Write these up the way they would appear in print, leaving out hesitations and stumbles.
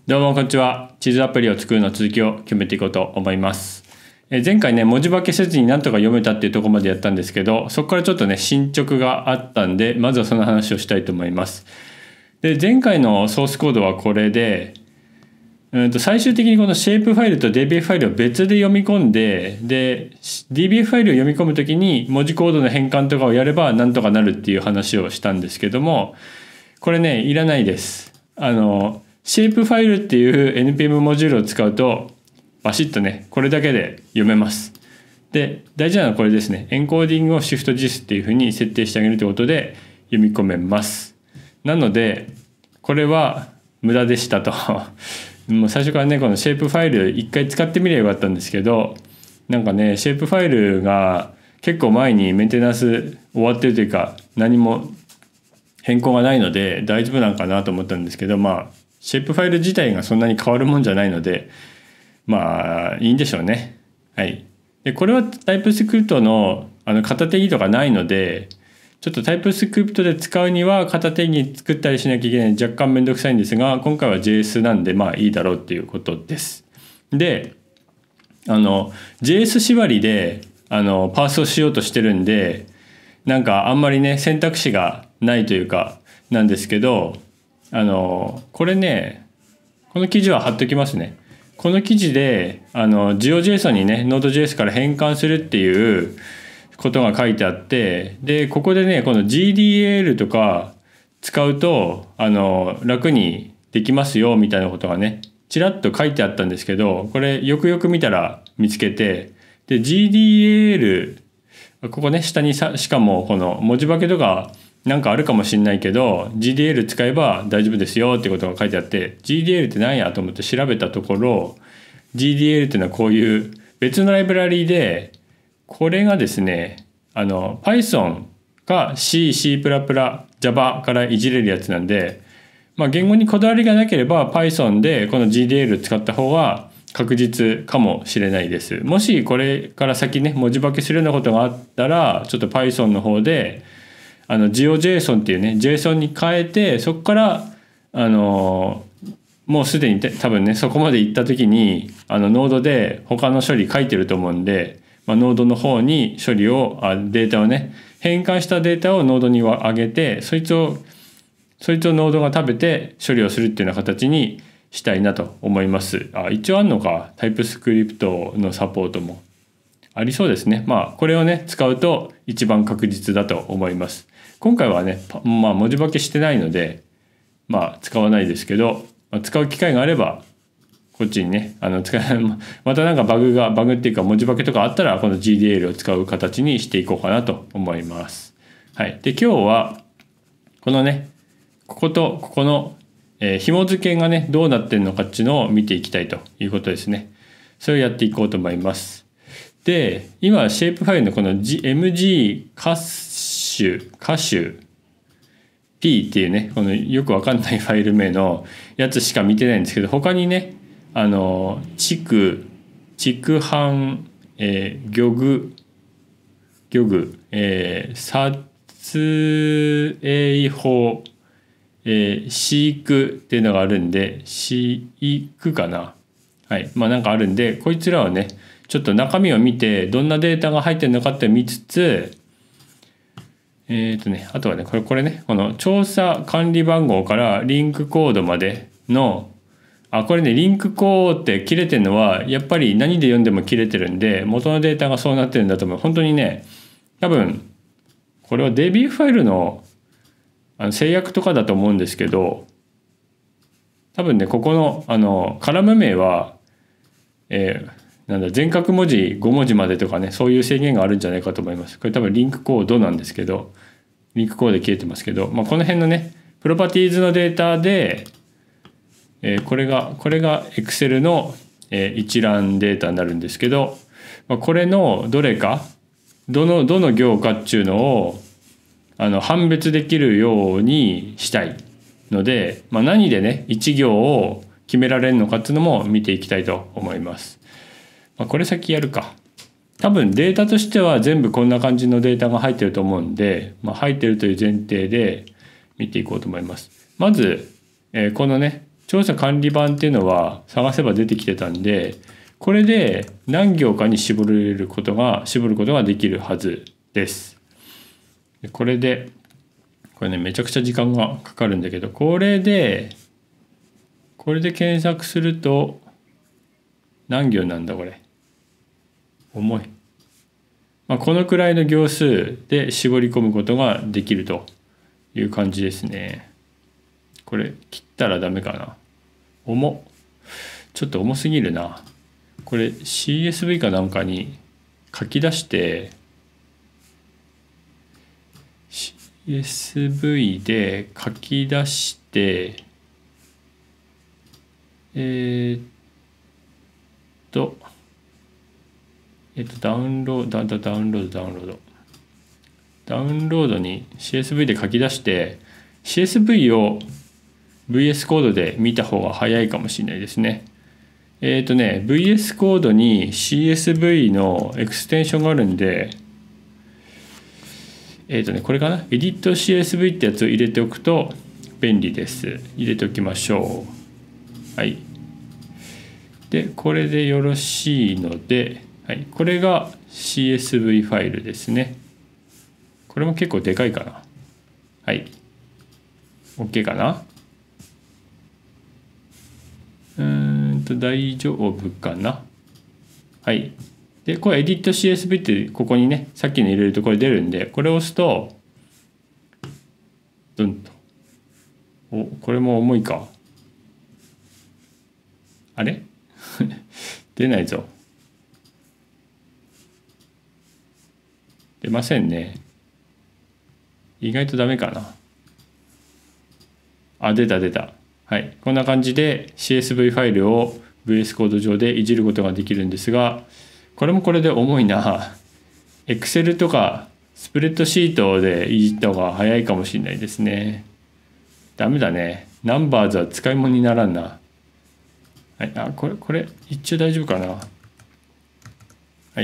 どうもこんにちは。地図アプリを作るの続きを決めていこうと思います。前回ね、文字化けせずになんとか読めたっていうところまでやったんですけど、そこからちょっとね、進捗があったんで、まずはその話をしたいと思います。で、前回のソースコードはこれで、最終的にこのシェイプファイルと DBF ファイルを別で読み込んで、で、DBF ファイルを読み込むときに文字コードの変換とかをやればなんとかなるっていう話をしたんですけども、これね、いらないです。シェイプファイルっていう NPM モジュールを使うと、バシッとね、これだけで読めます。で、大事なのはこれですね。エンコーディングを ShiftJIS っていうふうに設定してあげるということで読み込めます。なので、これは無駄でしたと。もう最初からね、このシェイプファイル一回使ってみればよかったんですけど、なんかね、シェイプファイルが結構前にメンテナンス終わってるというか、何も変更がないので大丈夫なんかなと思ったんですけど、シェイプファイル自体がそんなに変わるもんじゃないので、いいんでしょうね。はい。で、これはタイプスクリプトの型定義とかないので、ちょっとタイプスクリプトで使うには型定義作ったりしなきゃいけない、若干めんどくさいんですが、今回は JS なんでいいだろうっていうことです。で、JS 縛りでパースをしようとしてるんで、なんかあんまりね選択肢がないというかなんですけど、これね、この記事は貼っときますね。この記事でGeoJSON にね Node.js から変換するっていうことが書いてあって、でここでねこの GDAL とか使うと楽にできますよみたいなことがねちらっと書いてあったんですけど、これよくよく見たら見つけて、で GDAL ここね下にしかもこの文字化けとかなんかあるかもしれないけど GDL 使えば大丈夫ですよってことが書いてあって、 GDL って何やと思って調べたところ、 GDL っていうのはこういう別のライブラリで、これがですねPython か C、C++、Java からいじれるやつなんで、言語にこだわりがなければ Python でこの GDL 使った方が確実かもしれないです。もしこれから先ね文字化けするようなことがあったら、ちょっと Python の方でGeoJSON っていうね JSON に変えて、そこからもうすでに多分ねそこまで行った時にノードで他の処理書いてると思うんで、ノードの方に処理をデータをね変換したデータをノードに上げて、そいつをノードが食べて処理をするっていうような形にしたいなと思います。一応あんのか、タイプスクリプトのサポートもありそうですね。これをね使うと一番確実だと思います。今回はね文字化けしてないので使わないですけど、使う機会があればこっちにねまたなんかバグっていうか文字化けとかあったらこの GDL を使う形にしていこうかなと思います。はい。で今日はこのねこことここの紐付けがねどうなってるのかっていうのを見ていきたいということですね。それをやっていこうと思います。で今シェイプファイルのこの、MG カシュ P っていうねこのよくわかんないファイル名のやつしか見てないんですけど、他にね畜飯漁具撮影法飼育っていうのがあるんで、飼育かな、はい、なんかあるんで、こいつらはねちょっと中身を見てどんなデータが入ってるのかって見つつ、あとはねこれねこの調査管理番号からリンクコードまでのこれねリンクコードって切れてるのはやっぱり何で読んでも切れてるんで、元のデータがそうなってるんだと思う。本当にね多分これは DB ファイルの制約とかだと思うんですけど、多分ねここのカラム名は全角文字5文字までとかね、そういう制限があるんじゃないかと思います。これ多分リンクコードなんですけど、リンクコードで切れてますけど、この辺のねプロパティーズのデータで、これが Excel の一覧データになるんですけど、これのどれかどの行かっていうのを判別できるようにしたいので、何でね1行を決められるのかっていうのも見ていきたいと思います。これ先やるか。多分データとしては全部こんな感じのデータが入ってると思うんで、入ってるという前提で見ていこうと思います。まず、このね調査管理版っていうのは探せば出てきてたんで、これで何行かに絞ることができるはずです。これねめちゃくちゃ時間がかかるんだけど、これで検索すると何行なんだこれ。重い。このくらいの行数で絞り込むことができるという感じですね。これ切ったらダメかな。ちょっと重すぎるな。これ CSV かなんかに書き出して CSV で書き出してダウンロードに CSV で書き出して CSV を VS コードで見た方が早いかもしれないですね。VS コードに CSV のエクステンションがあるんで、これかな、エディット CSV ってやつを入れておくと便利です。入れておきましょう。はい。で、これでよろしいので、はい、これが CSV ファイルですね。これも結構でかいかな。はい。OK かな。大丈夫かな。はい。で、これ Edit CSV ってここにね、さっきの入れるとこれ出るんで、これを押すと、ドンと。これも重いか。あれ出ないぞ。出ませんね。意外とダメかな。出た。はい。こんな感じで CSV ファイルを VS コード上でいじることができるんですが、これもこれで重いな。Excel とかスプレッドシートでいじった方が早いかもしれないですね。ダメだね。ナンバーズは使い物にならんな。はい。これ一応大丈夫かな。はい。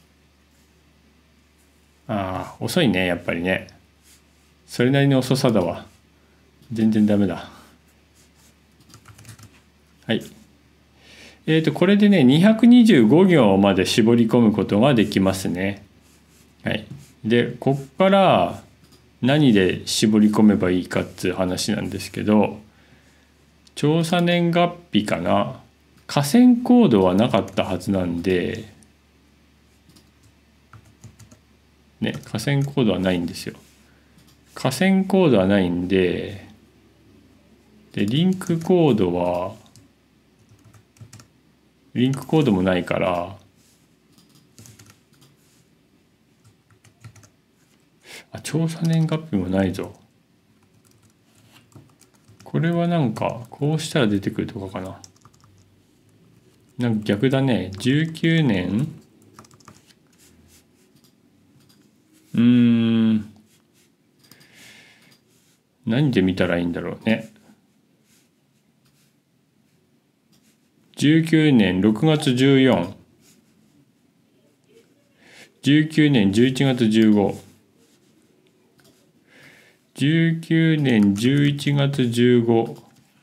遅いね、やっぱりね。それなりの遅さだわ。全然ダメだ。はい。これでね、225行まで絞り込むことができますね。はい。で、こっから何で絞り込めばいいかっていう話なんですけど、調査年月日かな。河川コードはなかったはずなんで、ね、河川コードはないんですよ。河川コードはないんで、リンクコードもないから、調査年月日もないぞ。これはなんかこうしたら出てくるとかかな。なんか逆だね。19年何で見たらいいんだろうね。19年6月14、19年11月15、19年11月15、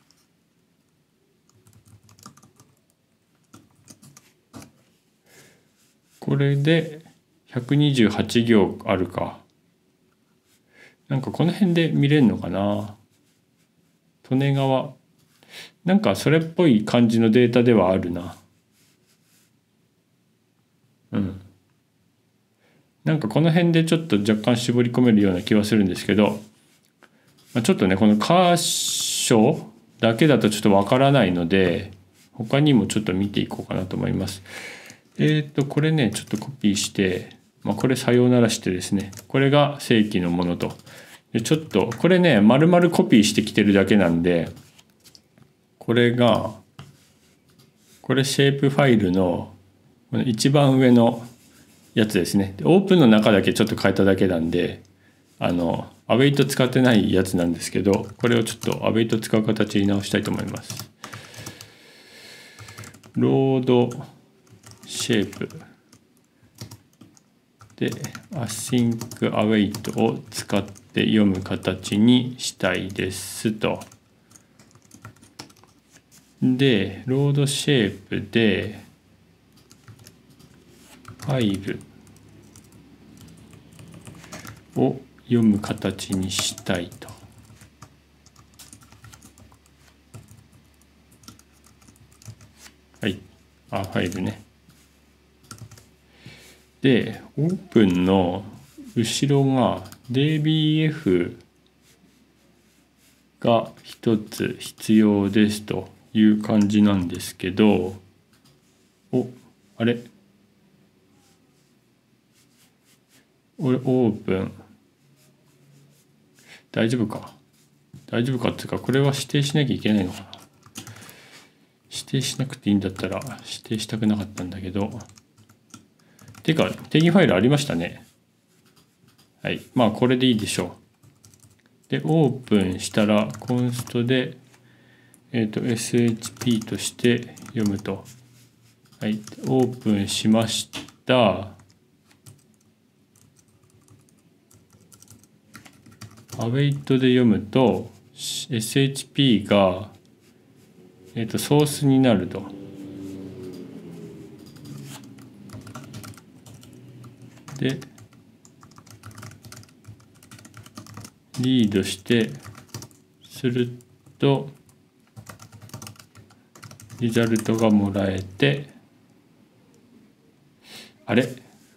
これで128行あるか。なんかこの辺で見れるのかな。利根川。なんかそれっぽい感じのデータではあるな。なんかこの辺でちょっと若干絞り込めるような気はするんですけど、ちょっとね、この箇所だけだとちょっとわからないので、他にもちょっと見ていこうかなと思います。これね、ちょっとコピーして、これさようならしてですね、これが正規のものと。でちょっと、これね、丸々コピーしてきてるだけなんで、これシェイプファイルの一番上のやつですね。オープンの中だけちょっと変えただけなんで、アウェイト使ってないやつなんですけど、これをちょっとアウェイト使う形に直したいと思います。ロードシェイプでアシンクアウェイトを使って読む形にしたいですと。 でロードシェイプでファイルを読む形にしたいと。はい、ファイルね。でオープンの後ろが DBF が一つ必要ですという感じなんですけど、あれオープン大丈夫かっていうか、これは指定しなきゃいけないのかな。指定しなくていいんだったら指定したくなかったんだけど、てか定義ファイルありましたね。はい、まあこれでいいでしょう。でオープンしたらコンストで、shp として読むと。はい、オープンしました。await で読むと shp が、ソースになると。でリードしてするとリザルトがもらえて、あれ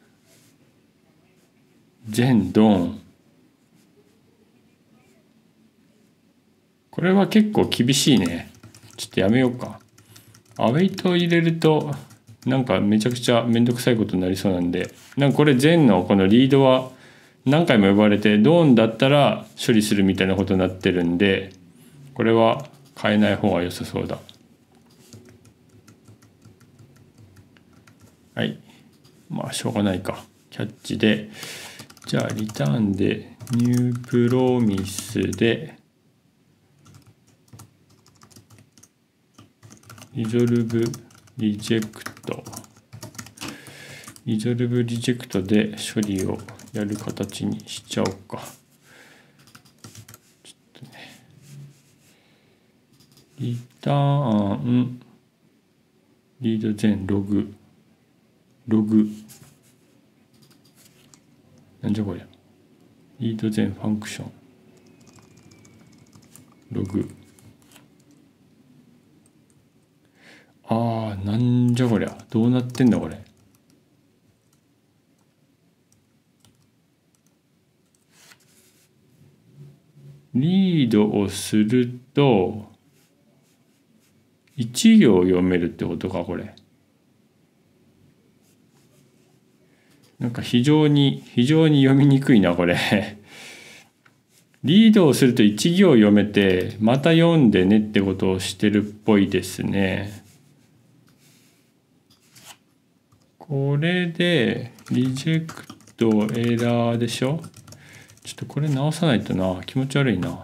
全ドン。これは結構厳しいね。ちょっとやめようか。アウェイトを入れるとなんかめちゃくちゃめんどくさいことになりそうなんで、なんかこれ全のこのリードは何回も呼ばれてドーンだったら処理するみたいなことになってるんで、これは変えない方が良さそうだ。はい、まあしょうがないか。キャッチで、じゃあリターンでニュープロミスでリゾルブリジェクトで処理をやる形にしちゃおうか。ちょっとね、リターンリード全ログなんじゃこりゃ。リード全ファンクションログ、なんじゃこりゃ。どうなってんだこれ。リードをすると1行読めるってことかこれ。なんか非常に読みにくいなこれ。リードをすると1行読めてまた読んでねってことをしてるっぽいですね。これでリジェクトエラーでしょ。ちょっとこれ直さないとな。気持ち悪いな。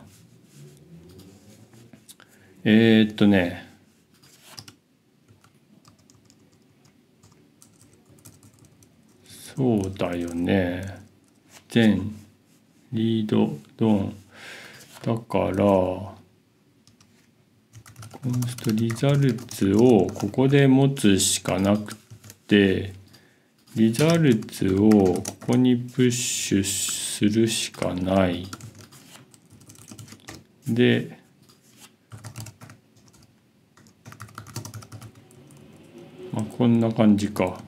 そうだよね。全リードドンだからコンストリザルツをここで持つしかなくて、リザルツをここにプッシュするしかない。でまあこんな感じか。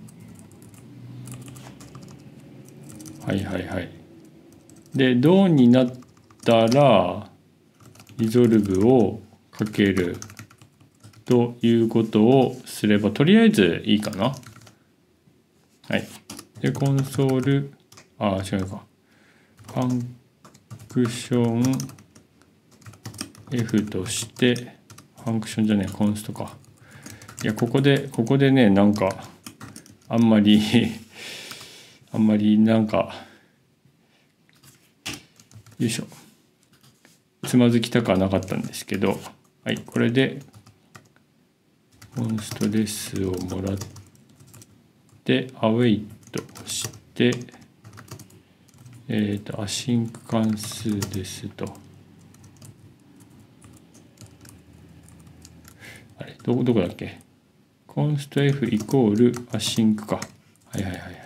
はいはいはい。でドンになったらリゾルブをかけるということをすればとりあえずいいかな。はい。でコンソール違うか。ファンクション F としてファンクションじゃねえコンストか。いやここでねなんかあんまりなんかよいしょつまずきたくはなかったんですけど、はい、これでコンストレスをもらってアウェイトして、アシンク関数ですと。 どこだっけ。コンスト F イコールアシンクか。はいはいはいはい。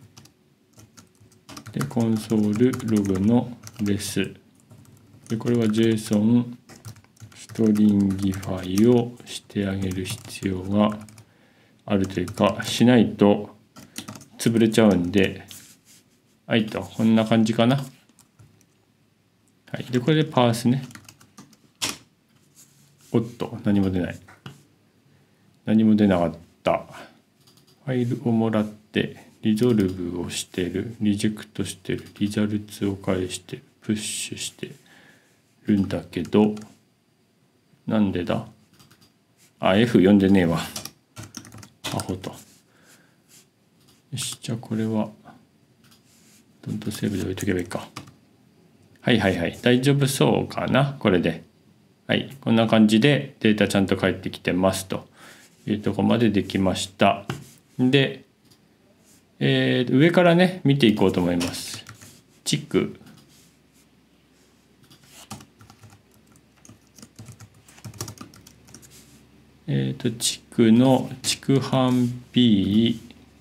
で、コンソールログのレス。で、これは JSON ストリンギファイをしてあげる必要があるというか、しないと潰れちゃうんで、はいと、こんな感じかな。はい。で、これでパースね。おっと、何も出ない。何も出なかった。ファイルをもらって、リゾルブをしてる、リジェクトしてる、リザルツを返してる、プッシュしてるんだけど、なんでだ？あ、F 読んでねえわ。アホと。よし、じゃあこれは、ドントセーブで置いとけばいいか。はいはいはい。大丈夫そうかな、これで。はい。こんな感じでデータちゃんと返ってきてますというところまでできました。で、上からね、見ていこうと思います。チック。地区の畜販 P、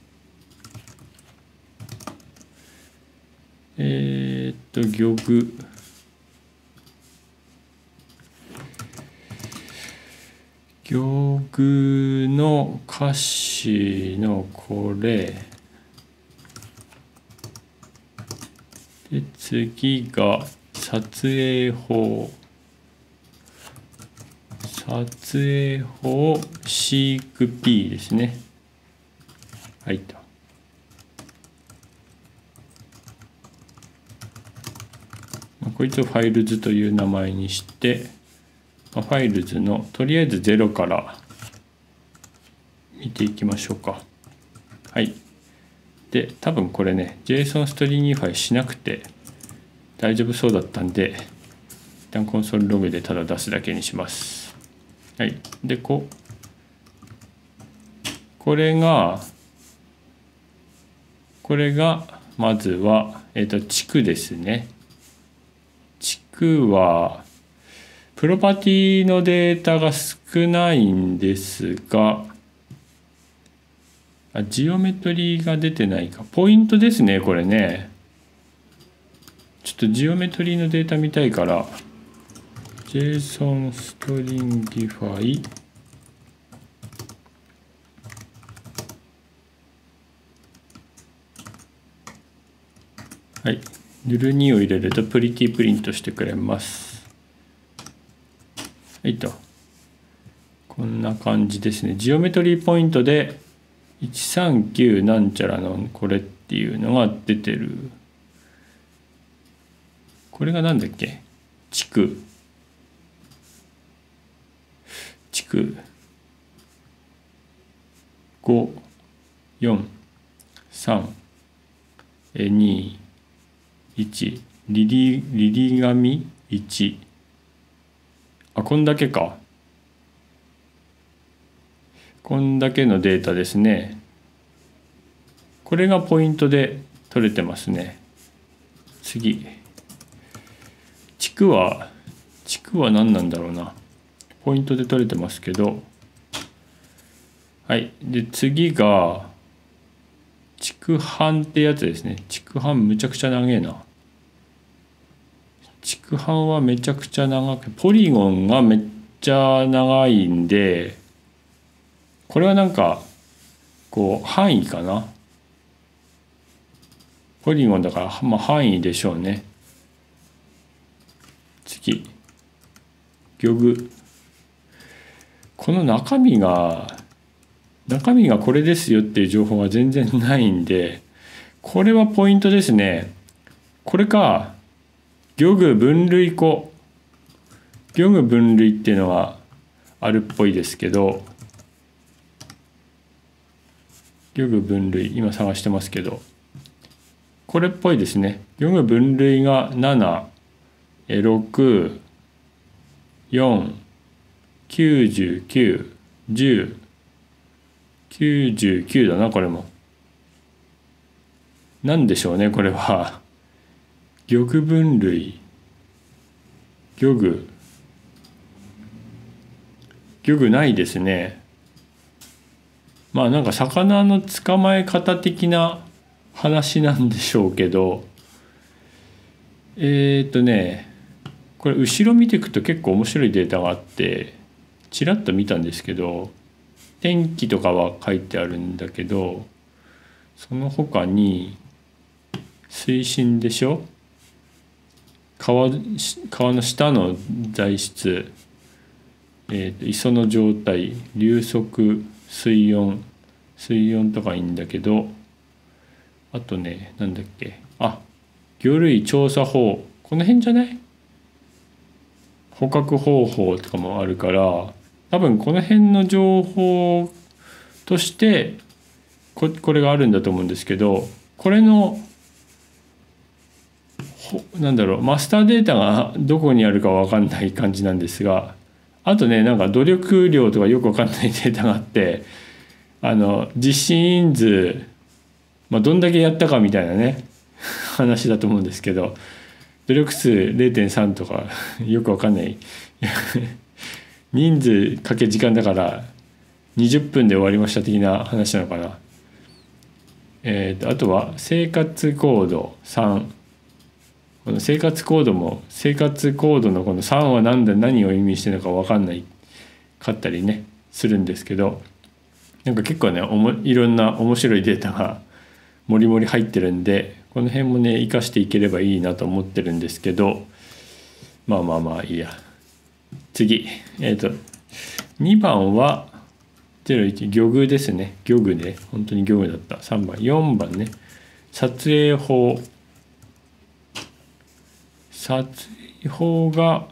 漁具、漁具の歌詞のこれで、次が撮影法。撮影法シーク P ですね。はいと。こいつをファイルズという名前にして、ファイルズのとりあえず0から見ていきましょうか。はい。で、多分これね、JSON ストリンギファイしなくて大丈夫そうだったんで、一旦コンソールログでただ出すだけにします。はい。で、これがまずは、地区ですね。地区は、プロパティのデータが少ないんですが、ジオメトリーが出てないか。ポイントですね、これね。ちょっとジオメトリーのデータ見たいから、JSON ストリンギファイはい。ヌル2を入れるとプリティプリントしてくれます。はいと。こんな感じですね。ジオメトリーポイントで139なんちゃらのこれっていうのが出てる。これがなんだっけ？地区5、4、3、2、1、リリ紙1。あ、こんだけか。こんだけのデータですね。これがポイントで取れてますね。次。地区は何なんだろうな。ポイントで取れてますけど。はい。で、次が、畜販ってやつですね。畜販むちゃくちゃ長えな。畜販はめちゃくちゃ長く、ポリゴンがめっちゃ長いんで、これはなんか、こう、範囲かな。ポリゴンだから、まあ範囲でしょうね。次。漁具。この中身がこれですよっていう情報が全然ないんで、これはポイントですね。これか、漁具分類庫。漁具分類っていうのはあるっぽいですけど、漁具分類、今探してますけど、これっぽいですね。漁具分類が7、6、4、99、10、99だな、これも。なんでしょうね、これは。漁具分類。漁具ないですね。 まあなんか魚の捕まえ方的な話なんでしょうけど、これ後ろ見ていくと結構面白いデータがあって、ちらっと見たんですけど、天気とかは書いてあるんだけど、その他に水深でしょ、川の下の材質、磯の状態、流速、水温とかいいんだけど、あとね、なんだっけ、魚類調査法、この辺じゃない？捕獲方法とかもあるから、多分この辺の情報としてこれがあるんだと思うんですけど、これのなんだろう、マスターデータがどこにあるか分かんない感じなんですが、あとね、なんか努力量とかよく分かんないデータがあって、実施人数、どんだけやったかみたいなね話だと思うんですけど、努力数 0.3 とかよく分かんない人数かけ時間だから20分で終わりました的な話なのかな。あとは生活コード3、この生活コードも生活コードのこの3は何を意味してるのか分かんないかったりねするんですけど、なんか結構ねいろんな面白いデータがもりもり入ってるんで、この辺もね生かしていければいいなと思ってるんですけど、まあいいや。次2番は01魚具ですね。魚具ね、本当に魚具だった。3番4番ね、撮影法が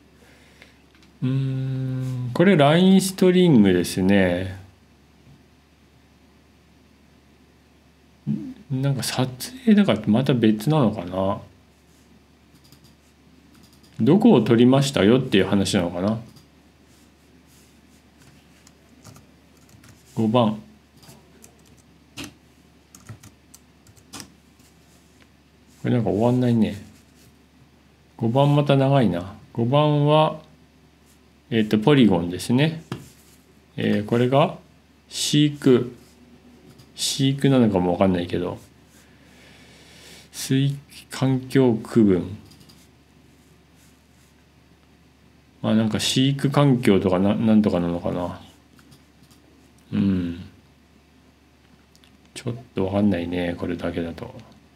これラインストリングですね。なんか撮影だからまた別なのかな。どこを撮りましたよっていう話なのかな。5番これなんか終わんないね。5番また長いな。5番はポリゴンですね。これが飼育なのかも分かんないけど、水環境区分、なんか飼育環境とかなんとかなのかな。ちょっと分かんないね、これだけだと。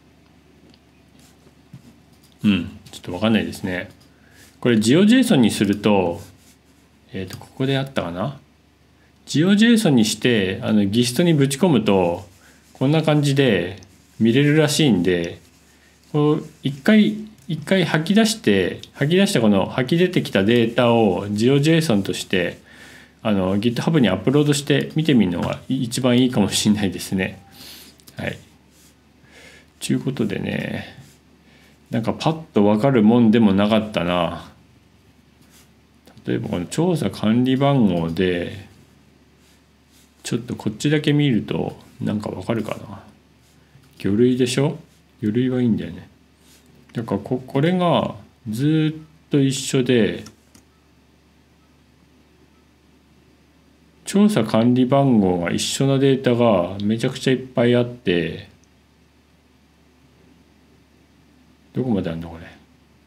ちょっと分かんないですね。これ GeoJSON にすると、ここであったかな。GeoJSON にしてGIST にぶち込むとこんな感じで見れるらしいんで、こう一回吐き出したこの吐き出てきたデータを GeoJSON としてGitHub にアップロードして見てみるのが一番いいかもしれないですね。はい。ということでね、なんかパッと分かるもんでもなかったな。例えばこの調査管理番号でちょっとこっちだけ見るとなんか分かるかな。魚類でしょ。魚類はいいんだよね。だからこれがずっと一緒で、調査管理番号が一緒なデータがめちゃくちゃいっぱいあって、どこまであるのこれ。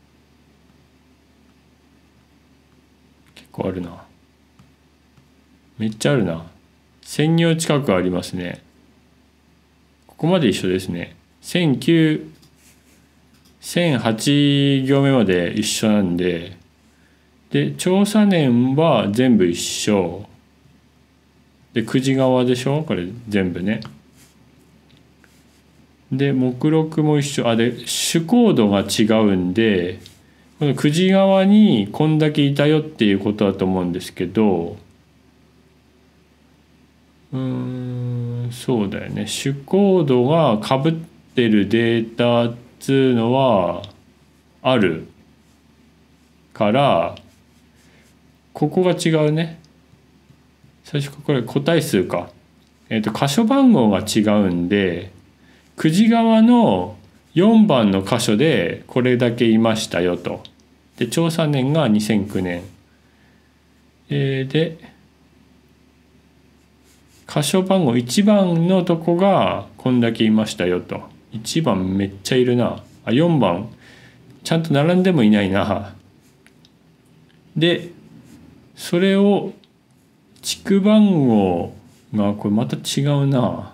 結構あるな。めっちゃあるな。1000行近くありますね。ここまで一緒ですね。1008行目まで一緒なんで、で調査年は全部一緒で、9時側でしょこれ全部ね。で目録も一緒。で主コードが違うんで、この9時側にこんだけいたよっていうことだと思うんですけど、そうだよね。主コードがかぶってるデータっつうのはあるから、ここが違うね。最初これ個体数か。箇所番号が違うんで、9時側の4番の箇所でこれだけいましたよと。で調査年が2009年。で箇所番号1番のとこがこんだけいましたよと。1番めっちゃいるな。4番ちゃんと並んでもいないな。でそれを地区番号がこれまた違うな。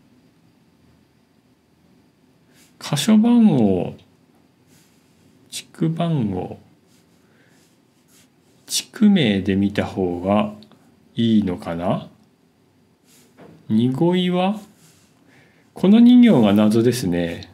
箇所番号、地区番号、地区名で見た方がいいのかな。濁いはこの2行が謎ですね。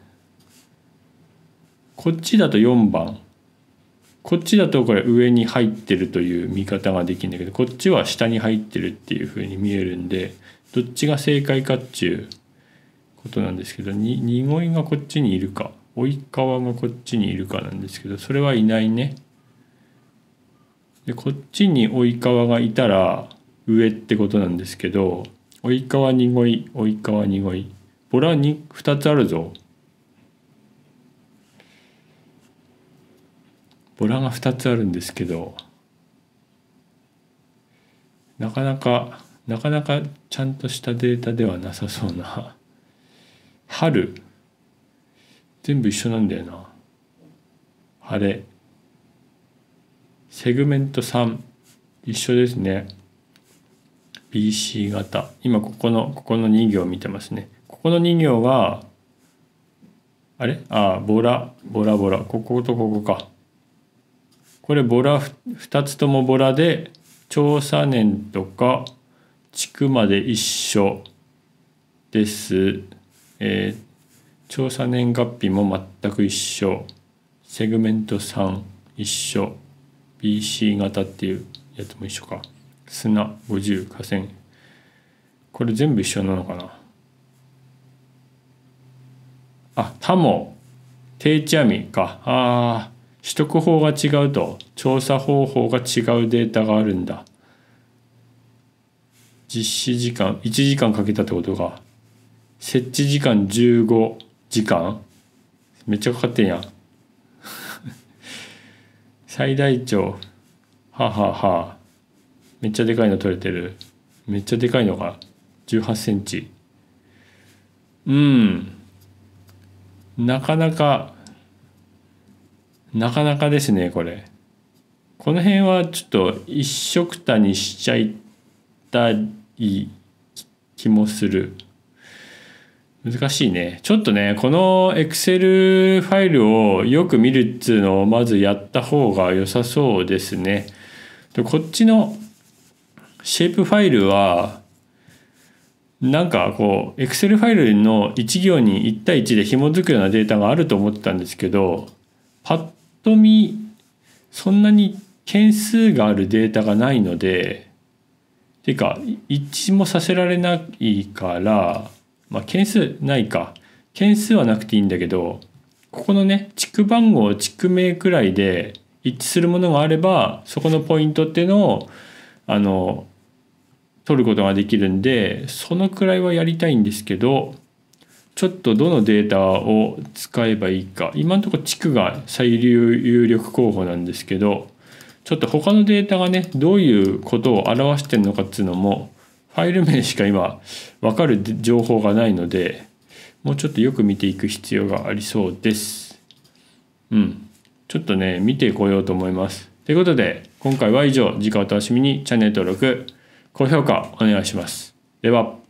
こっちだと4番、こっちだとこれ上に入ってるという見方ができるんだけど、こっちは下に入ってるっていう風に見えるんで、どっちが正解かっていうことなんですけど、濁いがこっちにいるか及川がこっちにいるかなんですけど、それはいないね。でこっちに及川がいたら上ってことなんですけど、及川濁い及川濁いボラに2つあるぞ。ボラが2つあるんですけど、なかなかちゃんとしたデータではなさそうな。春全部一緒なんだよな。晴れセグメント3一緒ですね。 BC 型、今ここの2行見てますね。ここの2行がボラこことここか。これボラ2つともボラで調査年とか地区まで一緒です。調査年月日も全く一緒。セグメント3一緒。 BC 型っていうやつも一緒か。砂50河川、これ全部一緒なのかな。他も定置網か。取得法が違うと、調査方法が違うデータがあるんだ。実施時間1時間かけたってことか。設置時間15時間、めっちゃかかってんやん。最大長めっちゃでかいの取れてる。めっちゃでかいのが18センチ。なかなかですね。この辺はちょっと一緒くたにしちゃいたい気もする。難しいね。ちょっとね、この Excel ファイルをよく見るっつうのをまずやった方が良さそうですね。こっちのシェイプファイルはなんかこう Excel ファイルの1行に1対1で紐づくようなデータがあると思ってたんですけど、パッと見そんなに件数があるデータがないので、ていうか一致もさせられないから、件数ないか。件数はなくていいんだけど、ここのね、地区番号、地区名くらいで一致するものがあれば、そこのポイントっていうのを取ることができるんで、そのくらいはやりたいんですけど、ちょっとどのデータを使えばいいか。今のところ地区が最有力候補なんですけど、ちょっと他のデータがね、どういうことを表してるのかっていうのも、ファイル名しか今分かる情報がないので、もうちょっとよく見ていく必要がありそうです。ちょっとね、見てこようと思います。ということで、今回は以上。次回お楽しみに。チャンネル登録、高評価お願いします。では。